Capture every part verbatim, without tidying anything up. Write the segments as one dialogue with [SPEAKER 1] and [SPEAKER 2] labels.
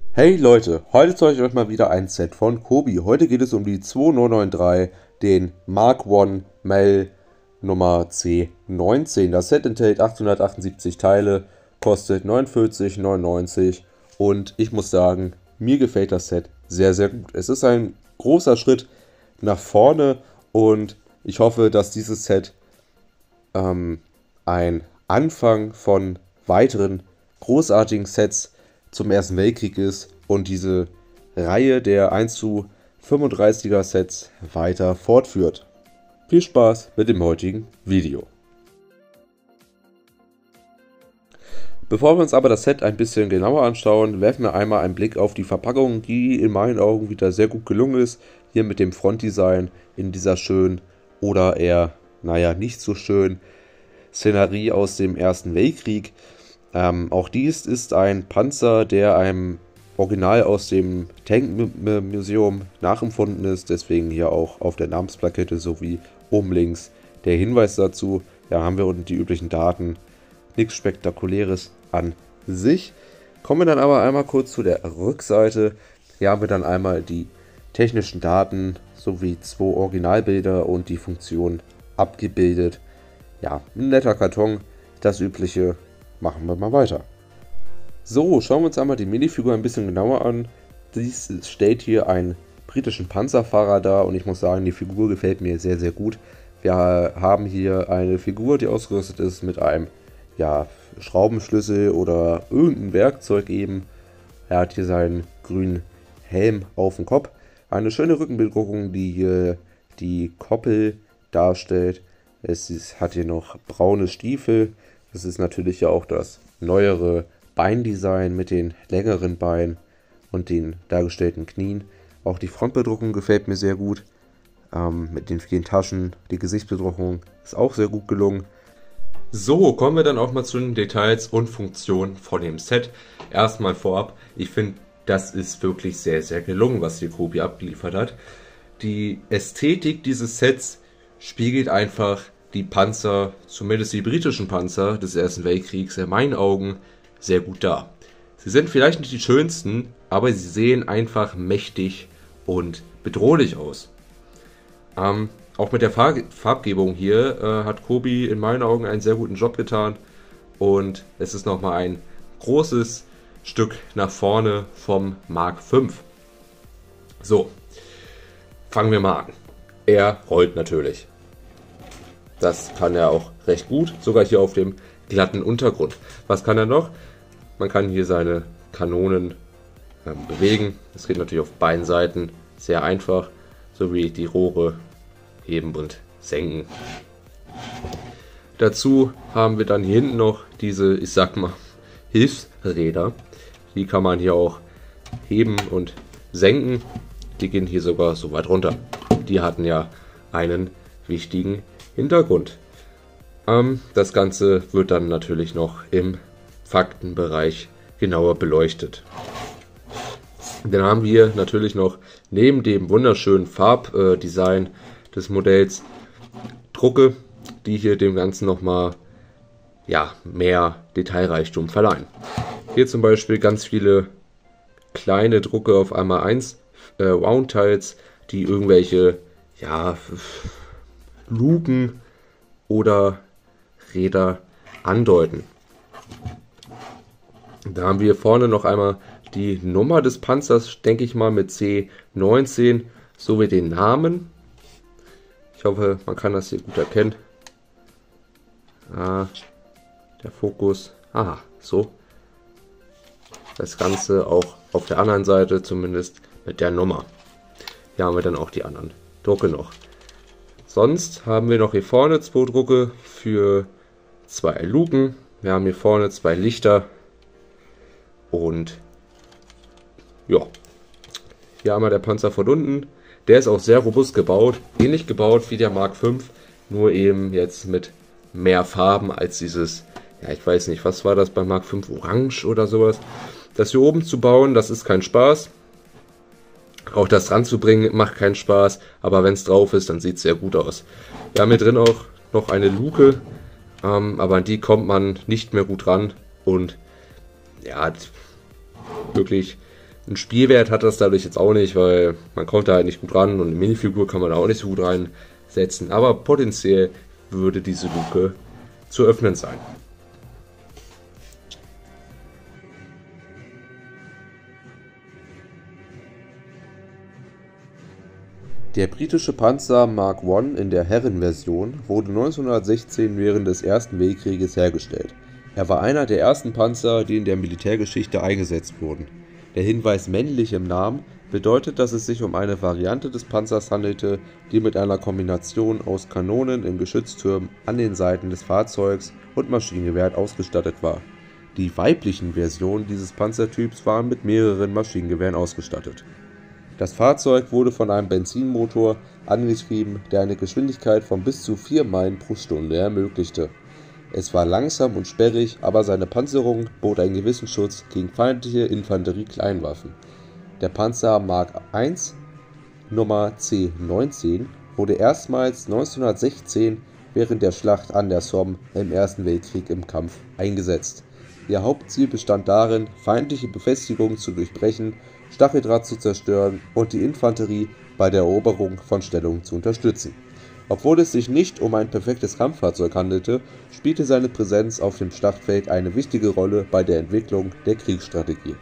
[SPEAKER 1] Hey Leute, heute zeige ich euch mal wieder ein Set von Kobi. Heute geht es um die zwei neun neun drei, den Mark eins Mel Nummer C neunzehn. Das Set enthält achthundertachtundsiebzig Teile, kostet neunundvierzig neunundneunzig und ich muss sagen, mir gefällt das Set sehr, sehr gut. Es ist ein großer Schritt nach vorne und ich hoffe, dass dieses Set ähm, ein Anfang von weiteren großartigen Sets zum Ersten Weltkrieg ist und diese Reihe der eins zu fünfunddreißiger Sets weiter fortführt. Viel Spaß mit dem heutigen Video. Bevor wir uns aber das Set ein bisschen genauer anschauen, werfen wir einmal einen Blick auf die Verpackung, die in meinen Augen wieder sehr gut gelungen ist. Hier mit dem Frontdesign in dieser schönen oder eher, naja, nicht so schönen Szenerie aus dem Ersten Weltkrieg. Ähm, auch dies ist ein Panzer, der einem Original aus dem Tank-Museum nachempfunden ist. Deswegen hier auch auf der Namensplakette sowie oben links der Hinweis dazu. Ja, haben wir unten die üblichen Daten. Nichts Spektakuläres an sich. Kommen wir dann aber einmal kurz zu der Rückseite. Hier haben wir dann einmal die technischen Daten sowie zwei Originalbilder und die Funktion abgebildet. Ja, ein netter Karton, das übliche. Machen wir mal weiter. So, schauen wir uns einmal die Minifigur ein bisschen genauer an. Dies stellt hier einen britischen Panzerfahrer dar und ich muss sagen, die Figur gefällt mir sehr, sehr gut. Wir haben hier eine Figur, die ausgerüstet ist mit einem ja, Schraubenschlüssel oder irgendein Werkzeug eben. Er hat hier seinen grünen Helm auf dem Kopf. Eine schöne Rückenbedruckung, die hier die Koppel darstellt. Es ist, hat hier noch braune Stiefel. Das ist natürlich ja auch das neuere Beindesign mit den längeren Beinen und den dargestellten Knien. Auch die Frontbedruckung gefällt mir sehr gut. Ähm, mit den vielen Taschen. Die Gesichtsbedruckung ist auch sehr gut gelungen. So, kommen wir dann auch mal zu den Details und Funktionen von dem Set. Erstmal vorab, ich finde, das ist wirklich sehr, sehr gelungen, was hier Kobi abgeliefert hat. Die Ästhetik dieses Sets spiegelt einfach die Panzer, zumindest die britischen Panzer des Ersten Weltkriegs, in meinen Augen sehr gut dar. Sie sind vielleicht nicht die schönsten, aber sie sehen einfach mächtig und bedrohlich aus. Ähm, auch mit der Farb Farbgebung hier äh, hat Kobi in meinen Augen einen sehr guten Job getan und es ist nochmal ein großes Stück nach vorne vom Mark fünf. So, fangen wir mal an. Er rollt natürlich. Das kann er auch recht gut, sogar hier auf dem glatten Untergrund. Was kann er noch? Man kann hier seine Kanonen ähm, bewegen. Das geht natürlich auf beiden Seiten sehr einfach, sowie die Rohre heben und senken. Dazu haben wir dann hier hinten noch diese, ich sag mal, Hilfsräder. Die kann man hier auch heben und senken. Die gehen hier sogar so weit runter. Die hatten ja einen wichtigen Hintergrund. Ähm, das Ganze wird dann natürlich noch im Faktenbereich genauer beleuchtet. Dann haben wir natürlich noch neben dem wunderschönen Farbdesign äh, des Modells Drucke, die hier dem Ganzen nochmal ja, mehr Detailreichtum verleihen. Hier zum Beispiel ganz viele kleine Drucke auf einmal eins äh, Roundtiles, die irgendwelche ja, Luken oder Räder andeuten. Da haben wir vorne noch einmal die Nummer des Panzers, denke ich mal, mit C neunzehn sowie den Namen. Ich hoffe, man kann das hier gut erkennen. Ah, der Fokus. Aha, so. Das Ganze auch auf der anderen Seite zumindest mit der Nummer. Hier haben wir dann auch die anderen Drucke noch. Sonst haben wir noch hier vorne zwei Drucke für zwei Luken. Wir haben hier vorne zwei Lichter. Und ja, hier haben wir der Panzer von unten. Der ist auch sehr robust gebaut. Ähnlich gebaut wie der Mark fünf. Nur eben jetzt mit mehr Farben als dieses, ja ich weiß nicht, was war das bei Mark fünf? Orange oder sowas. Das hier oben zu bauen, das ist kein Spaß. Auch das ranzubringen macht keinen Spaß, aber wenn es drauf ist, dann sieht es sehr gut aus. Wir haben hier drin auch noch eine Luke, ähm, aber an die kommt man nicht mehr gut ran und ja, wirklich Ein Spielwert hat das dadurch jetzt auch nicht, weil man kommt da halt nicht gut ran und eine Minifigur kann man da auch nicht so gut reinsetzen. Aber potenziell würde diese Luke zu öffnen sein. Der britische Panzer Mark eins in der Herrenversion wurde neunzehnhundertsechzehn während des Ersten Weltkrieges hergestellt. Er war einer der ersten Panzer, die in der Militärgeschichte eingesetzt wurden. Der Hinweis männlich im Namen bedeutet, dass es sich um eine Variante des Panzers handelte, die mit einer Kombination aus Kanonen in Geschütztürmen an den Seiten des Fahrzeugs und Maschinengewehren ausgestattet war. Die weiblichen Versionen dieses Panzertyps waren mit mehreren Maschinengewehren ausgestattet. Das Fahrzeug wurde von einem Benzinmotor angetrieben, der eine Geschwindigkeit von bis zu vier Meilen pro Stunde ermöglichte. Es war langsam und sperrig, aber seine Panzerung bot einen gewissen Schutz gegen feindliche Infanterie-Kleinwaffen. Der Panzer Mark eins Nummer C neunzehn wurde erstmals neunzehnhundertsechzehn während der Schlacht an der Somme im Ersten Weltkrieg im Kampf eingesetzt. Ihr Hauptziel bestand darin, feindliche Befestigungen zu durchbrechen, Stacheldraht zu zerstören und die Infanterie bei der Eroberung von Stellungen zu unterstützen. Obwohl es sich nicht um ein perfektes Kampffahrzeug handelte, spielte seine Präsenz auf dem Schlachtfeld eine wichtige Rolle bei der Entwicklung der Kriegsstrategie.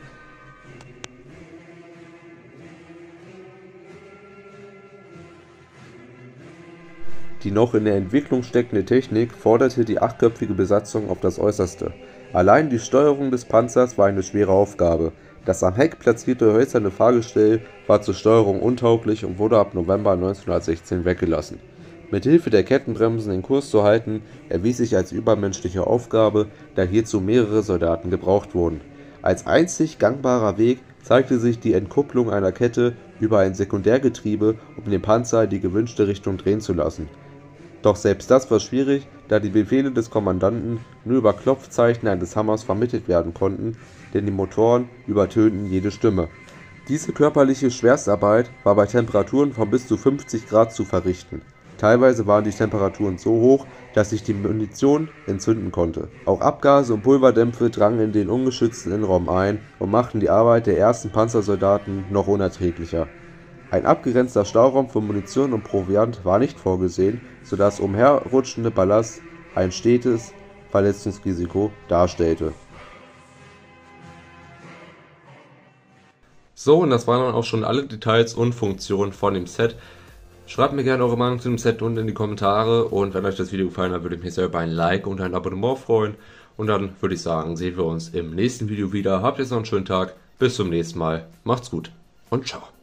[SPEAKER 1] Die noch in der Entwicklung steckende Technik forderte die achtköpfige Besatzung auf das Äußerste. Allein die Steuerung des Panzers war eine schwere Aufgabe. Das am Heck platzierte hölzerne Fahrgestell war zur Steuerung untauglich und wurde ab November neunzehnhundertsechzehn weggelassen. Mit Hilfe der Kettenbremsen den Kurs zu halten, erwies sich als übermenschliche Aufgabe, da hierzu mehrere Soldaten gebraucht wurden. Als einzig gangbarer Weg zeigte sich die Entkupplung einer Kette über ein Sekundärgetriebe, um den Panzer in die gewünschte Richtung drehen zu lassen. Doch selbst das war schwierig, da die Befehle des Kommandanten nur über Klopfzeichen eines Hammers vermittelt werden konnten, denn die Motoren übertönten jede Stimme. Diese körperliche Schwerstarbeit war bei Temperaturen von bis zu fünfzig Grad zu verrichten. Teilweise waren die Temperaturen so hoch, dass sich die Munition entzünden konnte. Auch Abgase und Pulverdämpfe drangen in den ungeschützten Innenraum ein und machten die Arbeit der ersten Panzersoldaten noch unerträglicher. Ein abgegrenzter Stauraum für Munition und Proviant war nicht vorgesehen, sodass umherrutschende Ballast ein stetes Verletzungsrisiko darstellte. So, und das waren dann auch schon alle Details und Funktionen von dem Set. Schreibt mir gerne eure Meinung zu dem Set unten in die Kommentare und wenn euch das Video gefallen hat, würde ich mich sehr über ein Like und ein Abonnement freuen. Und dann würde ich sagen, sehen wir uns im nächsten Video wieder. Habt jetzt noch einen schönen Tag, bis zum nächsten Mal, macht's gut und ciao.